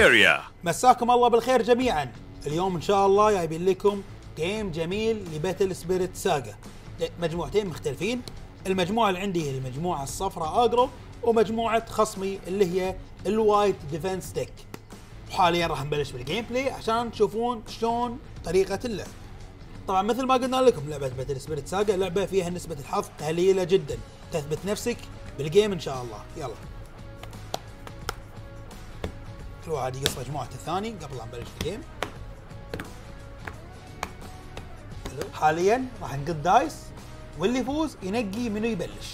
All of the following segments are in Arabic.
area. مساكم الله بالخير جميعا. اليوم ان شاء الله جايبين لكم جيم جميل لباتل سبيريت ساجا. مجموعتين مختلفين. المجموعه اللي عندي هي المجموعه الصفراء اجرو، ومجموعه خصمي اللي هي الوايت ديفنس تك. وحاليا راح نبلش بالجيم بلاي عشان تشوفون شلون طريقه اللعب. طبعا مثل ما قلنا لكم لعبه باتل سبيريت ساجا لعبه فيها نسبه الحظ قليله جدا، تثبت نفسك بالجيم ان شاء الله. يلا كل واحد يقص مجموعة الثاني قبل لا نبلش الجيم. حاليا راح نقط دايس واللي يفوز ينقي منو يبلش.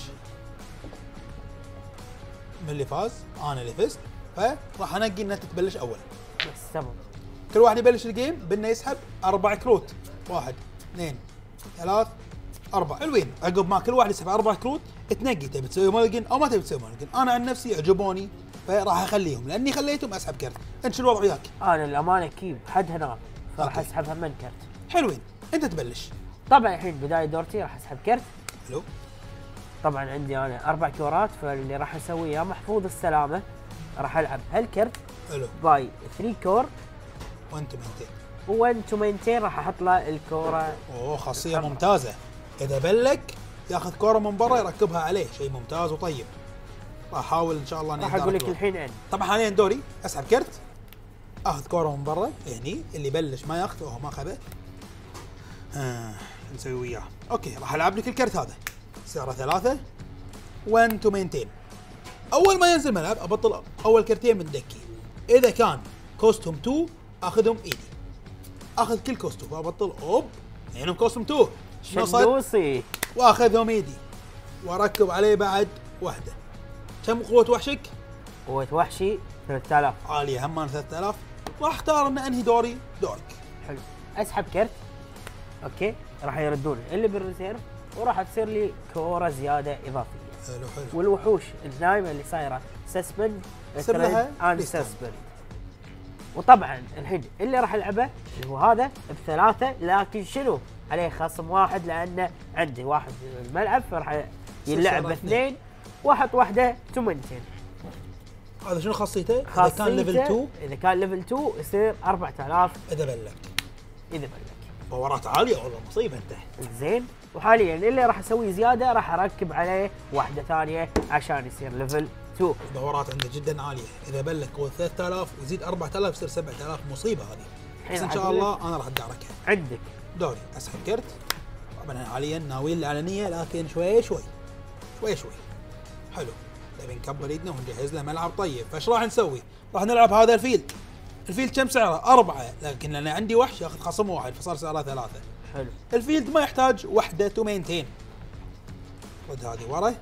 من اللي فاز انا اللي فزت، فراح انقي ان انت تبلش اول. بس تمام. كل واحد يبلش الجيم بانه يسحب 4 كروت. 1 2 3 4. حلوين. عقب ما كل واحد يسحب 4 كروت تنقي تبي تسوي مالجن او ما تبي تسوي مالجن. انا عن نفسي عجبوني فراح اخليهم، لاني خليتهم اسحب كرت. انت شو الوضع وياك؟ انا الامانه كيب حد هنا فراح اسحبها من كرت. حلوين. انت تبلش. طبعا الحين بدايه دورتي راح اسحب كرت. حلو. طبعا عندي انا 4 كورات، فاللي راح اسويه يا محفوظ السلامه راح العب هالكرت. حلو. باي 3 كور وانت منتين. و1 تو مينتين راح احط له الكوره. اوه خاصيه ممتازه. اذا بلك ياخذ كوره من برا يركبها عليه، شيء ممتاز وطيب. راح احاول ان شاء الله راح اقول لك الحين عندي. طبعا حاليا دوري اسحب كرت، اخذ كوره من برا هني، اللي يبلش ما ياخذ وهو ما اخذه. نسوي وياه. اوكي راح العب لك الكرت هذا سعره 3 1 تو مينتين. اول ما ينزل ملعب ابطل اول كرتين من دكي. اذا كان كوستوم 2 اخذهم ايدي، اخذ كل كوستوم وابطل اوب يعني كوستوم 2 شندوسي واخذهم ايدي واركب عليه بعد واحده. كم قوه وحشك؟ قوه وحشي 3000. عاليه هم 3000. راح اختار ان انهي دوري دورك. حلو. اسحب كرت. اوكي راح يردون اللي بالريزيرف وراح تصير لي كوره زياده اضافيه. حلو حلو. والوحوش النايمه اللي صايره سسبند يصير لها ان سسبند. وطبعا الحين اللي راح العبه اللي هو هذا بثلاثه، لكن شنو عليه خصم واحد لانه عندي واحد الملعب، فراح يلعب باثنين واحط واحده تومنتين. هذا شنو خاصيته؟ اذا كان ليفل 2 اذا كان ليفل 2 يصير 4000 اذا بلك. اذا بلك باورات عاليه والله مصيبه انت. زين. وحاليا اللي راح اسويه زياده راح اركب عليه واحده ثانيه عشان يصير ليفل 2. باورات عنده جدا عاليه. اذا بلك هو 3000 ويزيد 4000 يصير 7000. مصيبه هذه. بس ان شاء الله انا راح اداركها. عندك دوري اسحب كرت. طبعا حاليا ناويين الاعلانيه لكن شوي شوي شوي شوي. حلو. نبي نكبر ايدنا ونجهز له ملعب طيب. فايش راح نسوي؟ راح نلعب هذا الفيلد. الفيلد كم سعره؟ 4، لكن لان عندي وحش ياخذ خصم واحد فصار سعره 3. حلو. الفيلد ما يحتاج وحده تو مينتين. رد هذه ورا.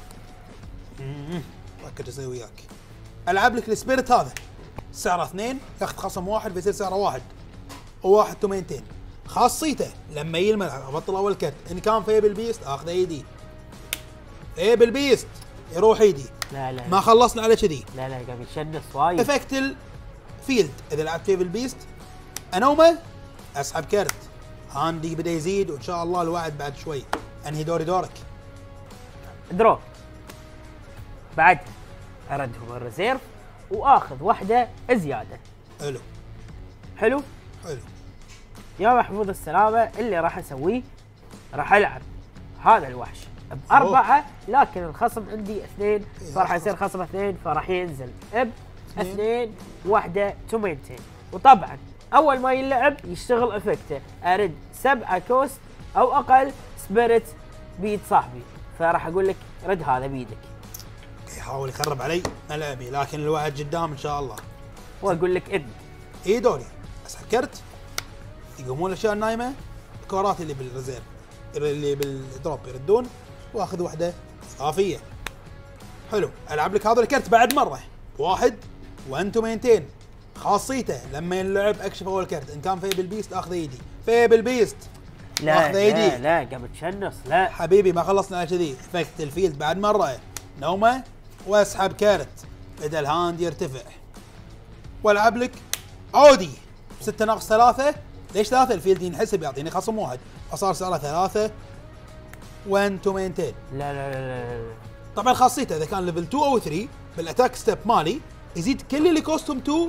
ركز اسوي وياك. العب لك السبيريت هذا سعره 2 ياخذ خصم واحد فيصير سعره 1 وواحد تو مينتين. خاصيته لما يجي الملعب ابطل اول كرت، ان كان فيبل بيست اخذ ايدي. فيبل بيست يروح ايدي. لا ما خلصنا على كذي. لا قاعد يشنص وايد. افكت الفيلد اذا لعبت فيبل بيست انومه اسحب كرت. عندي بدا يزيد وان شاء الله الوعد بعد شوي. انهي دوري دورك. درو. بعدها اردهم الريزيرف واخذ واحده زياده. حلو حلو. حلو. يا محفوظ السلامه اللي راح اسويه راح العب هذا الوحش ب4، لكن الخصم عندي 2 فراح يصير خصم 2 فراح ينزل ب2 واحده تو مينتين. وطبعا اول ما يلعب يشتغل افكته ارد 7 كوست او اقل سبيريت بيد صاحبي، فراح اقول لك رد هذا بيدك. يحاول يخرب علي ملعبي لكن الوعد قدام ان شاء الله. واقول لك اذن. اي دوري اسحب كرت. يقومون الاشياء النايمه الكورات اللي بالريزيرف اللي بالدروب يردون واخذ واحده اضافيه. حلو. العب لك هذا الكرت بعد مره 1 1 تو مينتين. خاصيته لما يلعب اكشف اول كرت، ان كان فيبل بيست اخذ ايدي. فيبل بيست لا لا قبل تشنص. لا حبيبي ما خلصنا على كذي. افكت الفيلد بعد مره نومه واسحب كرت بدا الهاند يرتفع والعب لك عودي 6 ناقص 3. ليش 3؟ الفيلد ينحسب يعطيني خصم واحد فصار سعره 3 1 تو مينتين. لا طبعا خاصيته اذا كان ليفل 2 او 3 بالاتاك ستيب مالي يزيد كل اللي كوستوم 2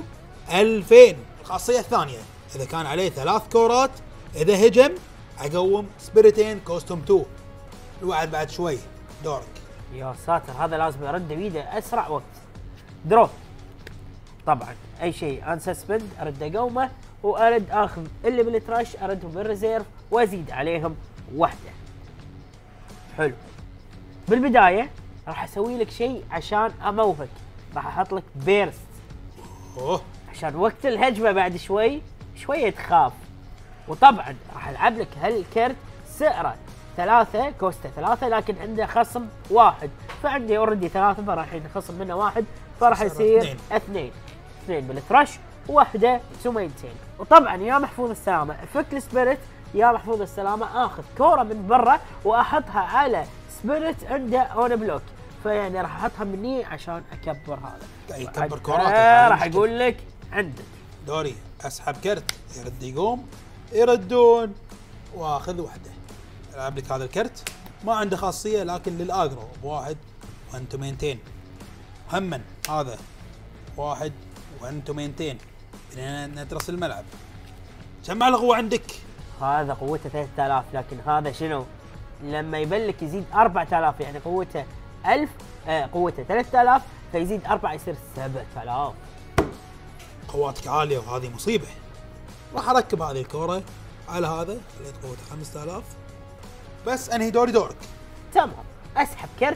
2000. الخاصيه الثانيه اذا كان عليه 3 كورات، اذا هجم اقوم سبيريتين كوستوم 2. الوعد بعد شوي. دورك. يا ساتر، هذا لازم ارد بيده اسرع وقت. درو. طبعا اي شيء انسسبند ارد اقومه، وارد اخذ اللي بالتراش اردهم بالريزيرف وازيد عليهم واحده. حلو. بالبدايه راح اسوي لك شيء عشان اموهك، راح احط لك بيرست اوه عشان وقت الهجمه بعد شويه تخاف. وطبعا راح العب لك هالكرت سعره 3 كوسته 3 لكن عنده خصم 1، فعندي اوريدي 3 فراح ينخصم منه 1، فراح يصير 2 بالثرش وواحده سمينتين. وطبعا يا محفوظ السلامه افك السبيريت، يا محفوظ السلامه اخذ كوره من برا واحطها على سبيريت عنده اون بلوك، فيعني راح احطها مني عشان اكبر هذا. يكبر كوراته. راح اقول لك عندك دوري اسحب كرت يرد يقوم، يردون واخذ واحده. العب لك هذا الكرت ما عنده خاصيه لكن للاجرو بواحد وانتو مينتين. هما هذا واحد وانتو مينتين نترس الملعب. كم على القوه عندك؟ هذا قوته 3000 لكن هذا شنو؟ لما يبلك يزيد 4000 يعني قوته 1000 قوته 3000 فيزيد 4 يصير 7000. قواتك عاليه وهذه مصيبه. راح اركب هذه الكوره على هذا، خليت قوته 5000 بس. انهي دوري دورك. تمام. اسحب كرت.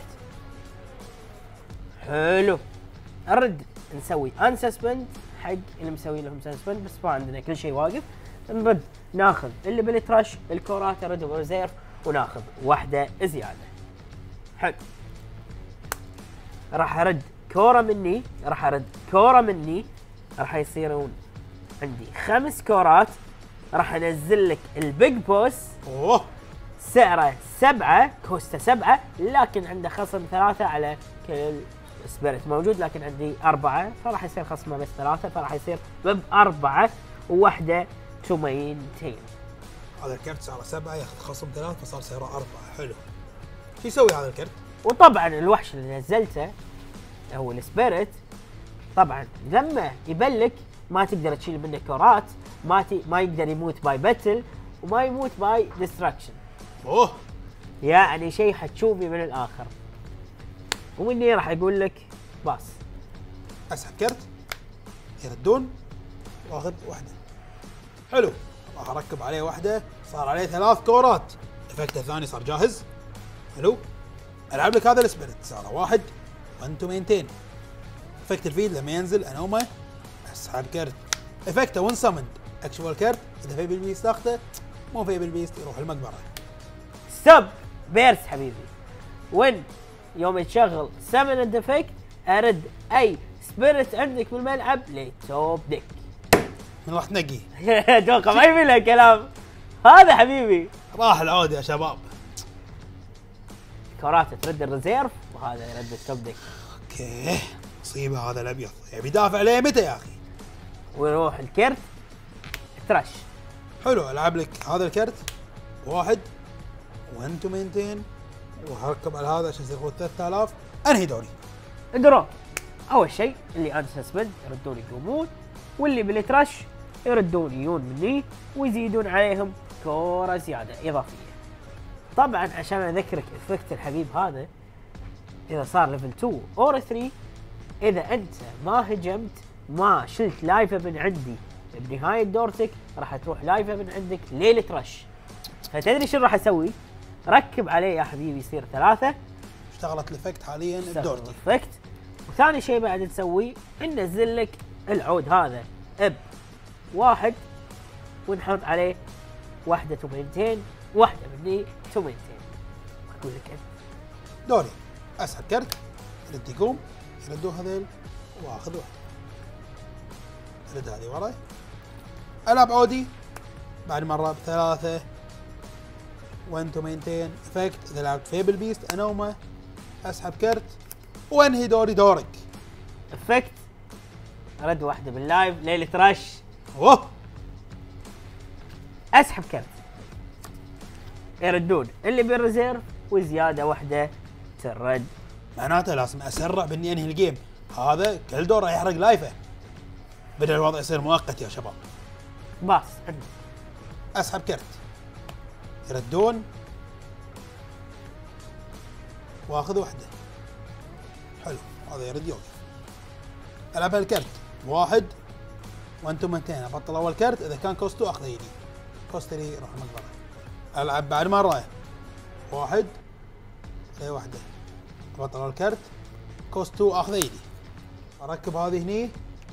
حلو. نرد نسوي انسسبند حق اللي مسوي لهم سسبند، بس ما عندنا كل شيء واقف. نرد ناخذ اللي بالتراش الكورات نردهم ريزيرف وناخذ واحده زياده. حلو. راح ارد كوره مني، راح يصيرون عندي 5 كورات. راح انزل لك البيج بوس. اوه سعره 7 كوسته 7 لكن عنده خصم 3 على كل سبيريت موجود، لكن عندي 4 فراح يصير خصمه بس 3 فراح يصير ب4 وواحده سمينتين. هذا الكرت سعره 7 ياخذ خصم 3 فصار سعره 4. حلو. شو يسوي هذا الكرت؟ وطبعا الوحش اللي نزلته هو السبيريت، طبعا لما يبلك ما تقدر تشيل منه كورات، ما يقدر يموت باي باتل وما يموت باي ديستراكشن. اوه يعني شيء حتشوفي من الاخر. ومني راح اقول لك باص. اسحب كرت يردون واخذ واحده. حلو. راح اركب عليه واحده، صار عليه 3 كورات. افكته الثاني صار جاهز. حلو. العب لك هذا السبيريت سعره 1 وانتو مينتين. افكت الفيد لما ينزل انومه اسحب كرت. افكته وان سمند اكشوال كرت، اذا في بالبيست اخذه، مو في بالبيست يروح المقبره. ستوب بيرس حبيبي. وين يوم تشغل سمن اند افكت ارد اي سبيريت عندك بالملعب لتوب ديك. من راح تنقي؟ اتوقع ما يبي له كلام هذا حبيبي. راح العود يا شباب. كوراته ترد الريزيرف وهذا يرد التوب ديك. اوكي مصيبه هذا الابيض يبي يدافع عليه متى يا اخي؟ ويروح الكرت ترش. حلو. العب لك هذا الكرت 1 وانتو مينتين وهركب على هذا عشان يصير قوة 3000. انهي دوري. درو. اول شيء اللي انسسبند يردون يقومون، واللي بالترش يردون يجون مني ويزيدون عليهم كوره زياده اضافيه. طبعا عشان اذكرك افكت الحبيب هذا اذا صار ليفل 2 اور 3، اذا انت ما هجمت ما شلت لايفه من عندي بنهايه دورتك راح تروح لايفه من عندك ليله رش. فتدري شو راح اسوي؟ ركب عليه يا حبيبي يصير 3. اشتغلت الافكت حاليا بدورتي. افكت. وثاني شيء بعد تسويه ننزل لك العود هذا ب1 ونحط عليه واحده تومينتين، واحده مني تومينتين. اقول لك انت دوري اسحب كرت يرد يقوم، يردوا هذيل واخذ واحده. رد هذه وراي. العب عودي بعد مره ب3 وانتو مينتين افكت. اذا لعبت فيبل بيست انومه اسحب كرت وانهي دوري دورك. افكت رد واحده باللايف ليله رش. اوه اسحب كرت يردون اللي بالريزيرف وزياده واحده ترد. معناته لازم اسرع باني انهي الجيم. هذا كل دور راح يحرق لايفه. بدأ الوضع يصير مؤقت يا شباب. باص عندك. اسحب كرت، يردون واخذ واحده. حلو، هذا يرد يوقف. العب هالكرت واحد وانتم انتين. ابطل اول كرت، اذا كان كوست 2 اخذه يدي، كوست 3 راح مقبره. العب بعد مره واحد اي واحده. ابطل اول كرت، كوست 2 اخذه يدي. اركب هذه هني.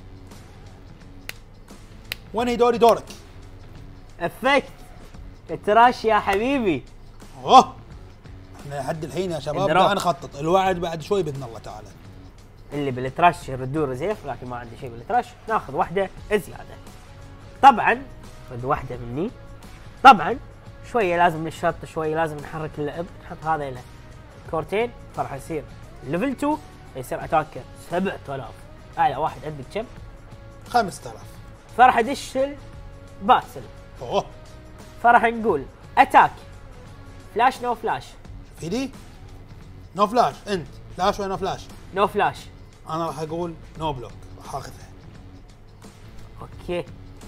وانهي دوري دورك. افكت التراش يا حبيبي. اوه احنا لحد الحين يا شباب الدروب. لا نخطط، الوعد بعد شوي باذن الله تعالى. اللي بالتراش يردون رزيف، لكن ما عندي شيء بالتراش. ناخذ واحده زياده. طبعا خذ واحده مني. طبعا شويه لازم نشط، شويه لازم نحرك اللعب. نحط هذا له كورتين، فراح يصير ليفل 2 يصير اتاكر 7000. اعلى واحد عندك كم؟ 5000. فراح ادش باسل. اوه فراح نقول اتاك فلاش نو فلاش. في دي نو فلاش. انت فلاش ولا نو فلاش؟ نو فلاش. انا راح اقول نو بلوك، راح اخذها. اوكي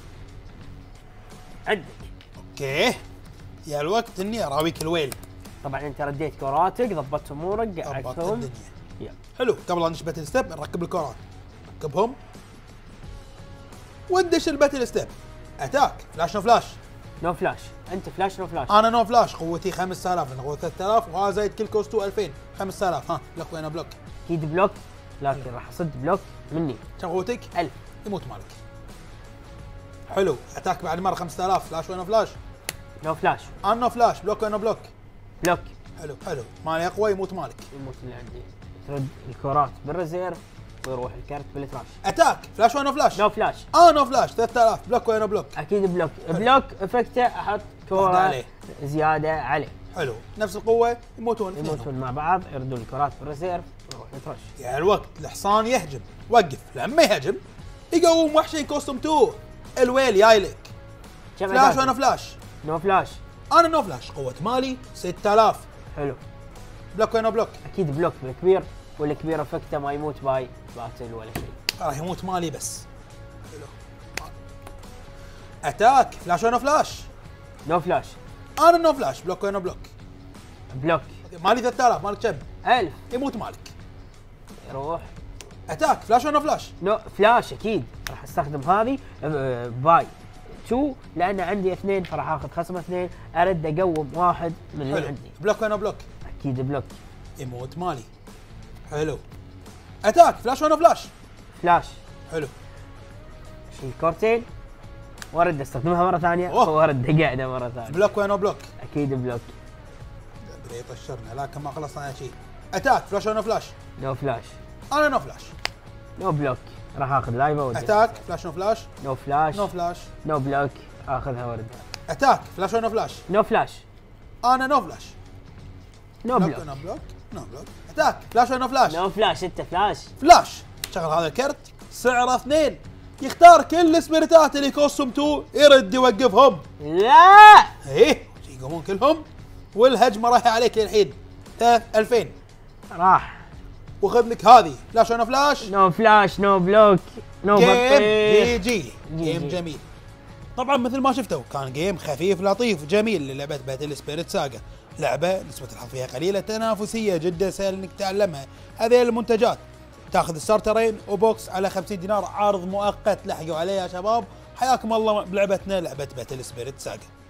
عندك. اوكي يا الوقت اني اراويك الويل. طبعا انت رديت كوراتك، ضبطت امورك، ضبطت قعدتهم. الدنيا. يلا. حلو، قبل لا ندش باتل ستيب نركب الكورات. ركبهم وندش الباتل ستيب. اتاك فلاش نو فلاش. نو فلاش. انت فلاش نو فلاش. انا نو فلاش، قوتي 5000 لان قوتي 3000 وهذا زايد كل كوست 2000. 5000. ها بلوك وين بلوك؟ اكيد بلوك، لكن راح اصد بلوك مني. كم قوتك؟ 1000. يموت مالك. حلو، اتاك بعد مره 5000. فلاش وين فلاش؟ نو فلاش. انا نو فلاش. بلوك وين بلوك؟ بلوك. حلو حلو، مالي اقوى يموت مالك. يموت اللي عندي. ترد الكورات بالريزيرف ويروح الكرت بالتراش. اتاك فلاش وين فلاش؟ نو فلاش. نو فلاش. 3000. بلوك وين بلوك؟ اكيد بلوك. بلوك افكته احط واحدة كوره عليه. زياده عليه. حلو، نفس القوه يموتون اثنينهم. يموتون مع بعض، يردون الكرات بالريزيرف ويروح التراش. يعني الوقت الحصان يهجم، وقف. لما يهجم يقوم وحشين كوستم 2. الويل جايلك. كم فلاش عدد؟ وانا فلاش. نو فلاش. انا نو فلاش. قوه مالي 6000. حلو. بلوك وين بلوك؟ اكيد بلوك بالكبير، والكبير افكته ما يموت باي باتل ولا شيء. راح يموت مالي بس. حلو. اتاك فلاش وين فلاش. نو فلاش. انا نو فلاش. بلوك وين بلوك؟ بلوك. مالي 3000. مالك كم؟ 1000. يموت مالك. يروح. اتاك فلاش وين فلاش؟ نو فلاش اكيد راح استخدم هذه باي 2 لان عندي 2 فراح اخذ خصم 2. ارد اقوم واحد من اللي حلو. عندي. بلوك وين بلوك؟ اكيد بلوك. يموت مالي. حلو. اتاك فلاش وين فلاش؟ فلاش. حلو. شيل كورتين وارد استخدمها مره ثانيه وارد قاعده مره ثانيه. بلوك وين بلوك؟ اكيد بلوك. بدا يطشرنا لكن ما خلصنا شيء. اتاك فلاش وين فلاش؟ نو فلاش. انا نو فلاش. نو بلوك. راح اخذ لايفه وارد. اتاك فلاش نو فلاش. نو فلاش. نو فلاش. نو بلوك. اخذها وارد. اتاك فلاش وين فلاش؟ نو فلاش. انا نو فلاش. نو بلوك بلوك. نو بلوك. نو بلوك. اتاك فلاش وين فلاش؟ نو فلاش. انت فلاش. فلاش. شغل هذا الكرت سعره 2. يختار كل السبيرتات اللي كوستم 2 يرد يوقفهم. لا. ايه يقومون كلهم والهجمه رايحه عليك للحين. 2000. راح. وخذ لك هذه فلاش وين فلاش. نو فلاش. نو بلوك. نو جيم بطيخ. جي جيم جي. جميل. طبعا مثل ما شفتوا كان جيم خفيف لطيف جميل للعبه باتل سبيريت ساجا. لعبه نسبه الحظ فيها قليله، تنافسيه جدا، سهل انك تتعلمها. هذه المنتجات تاخذ ستارترين وبوكس على 50 دينار، عرض مؤقت، لحقوا عليه يا شباب. حياكم الله بلعبتنا، لعبه باتل سبيريت ساجا.